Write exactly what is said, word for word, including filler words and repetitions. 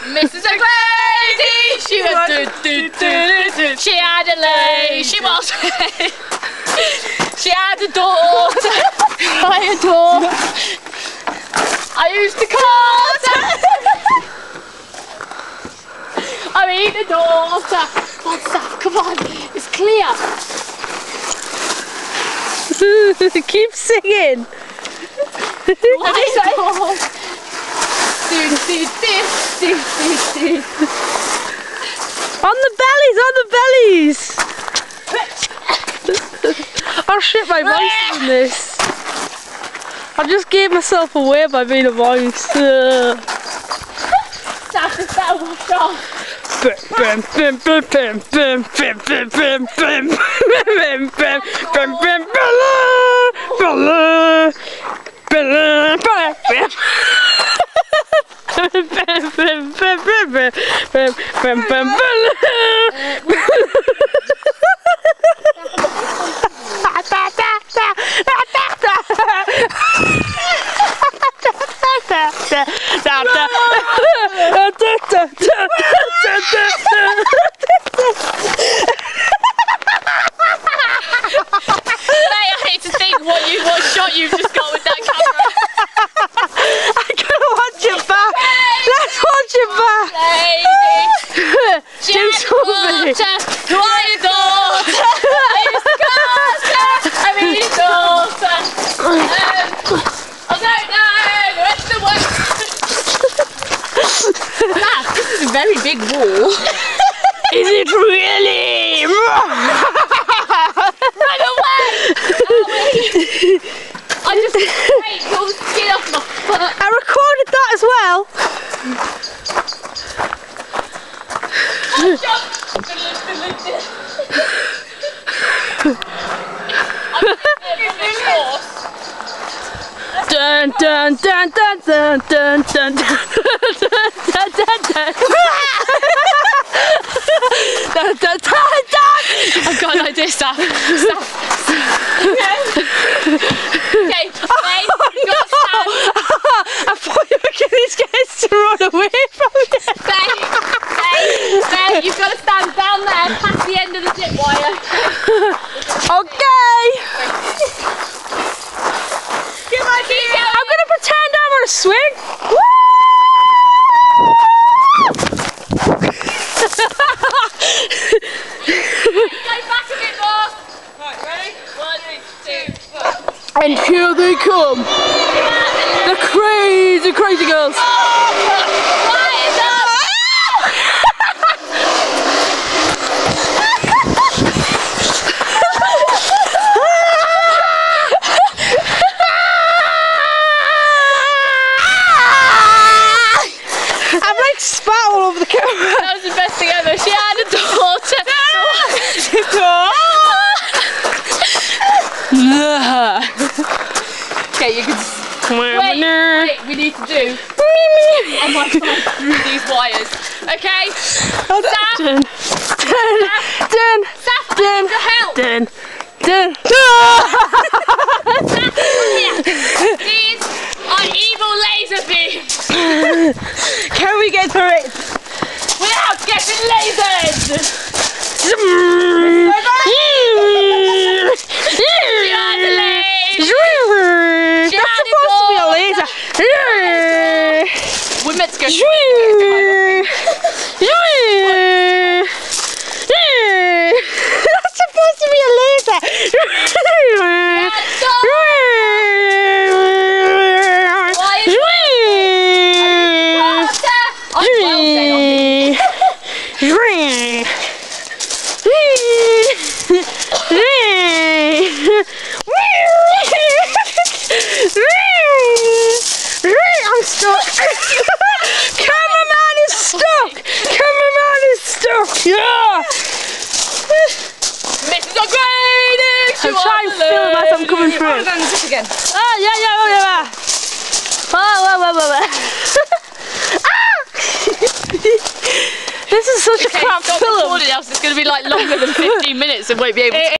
Missus O'Grady, she was do, do, do, do, do. She had a lay, she was she had a daughter, I adore. I used to call her. I mean the daughter. What's that? Come on, it's clear. Keep singing. What did you say? Do, do, do, do, do, do. On the bellies, on the bellies. Oh shit, my voice is in this. I just gave myself away by being a voice. Uh. That's just that wash off. Bam, bam, bam, bam, bam, bam, bam, bam, bam, bam, bam, bam, bam, bam, bam, bam, bam. I hate to think what you what shot you've just got with that camera. I gotta watch it back. Let's watch it back. Lady, do something. Who are your daughter? I used to call her. I mean your daughter. Um, I don't know the rest of the world. Wow, this is a very big wall. Is it really? Run away! I just scraped your skin off my foot. I recorded that as well. Dun dun dun dun dun dun dun dun dun dun dun. Dun dun dun dun. I've got an idea, Steph. Steph. Okay, Faye, you've got to stand. I thought you were getting these guys to run away from you. Faye, Faye, Faye, you've got to stand down there past the end of the zip wire. Okay. Come on, keep going. I'm gonna pretend I'm on a swing. Woo! Go back a bit more. Right, ready? One, two, one. And here they come. The crazy, crazy girls. Rise up! I've like spat all over the camera. That was the best thing ever. She had a daughter. Okay, you can. Wait, wait, we need to do. Oh my god, through these wires. Okay? Dun, dun, dun, Saf, dun, to help. dun, dun. These are evil laser beams. Can we get through it? Without getting lasered. She had a laser. That's supposed to be a laser. We're meant to go. That's supposed to be a laser. I'm stuck. Cameraman is stuck. Cameraman is stuck. Yeah. Missus O'Grady. I'm trying to film as I'm coming through. Again. Oh yeah, yeah, oh yeah. Oh, whoa, whoa, whoa, whoa. Ah! This is such Okay, a crap stop film. recording, else it's going to be like longer than fifteen minutes and won't be able to.